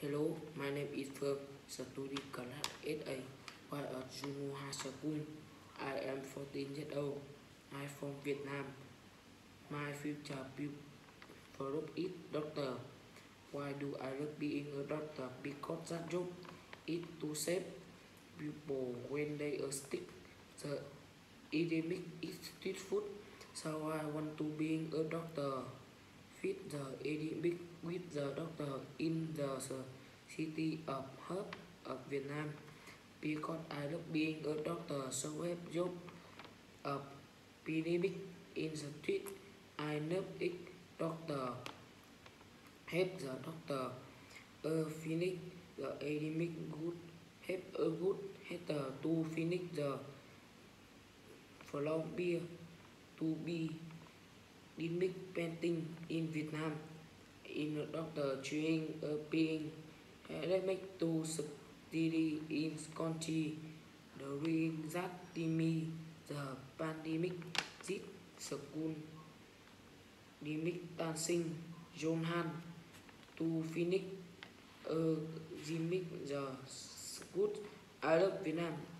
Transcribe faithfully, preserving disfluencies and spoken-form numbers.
Hello, my name is Phương, study class eight A, while at Juno High School. I am fourteen years old. I am from Vietnam. My future purpose is doctor. Why do I love being a doctor? Because that job is to save people when they are sick. The epidemic is street food, so I want to be a doctor. Fit the epidemic with the doctor in the city of Hub of Vietnam. Because I love being a doctor, so help job of epidemic in the street. I love it doctor. Help the doctor. A finish the epidemic good. Help a good header to finish the flow beer to be epidemic painting in Vietnam. In a doctor train a being epidemic to study in country during that time the pandemic this school epidemic dancing John Han to finish a gimmick the good I love Vietnam.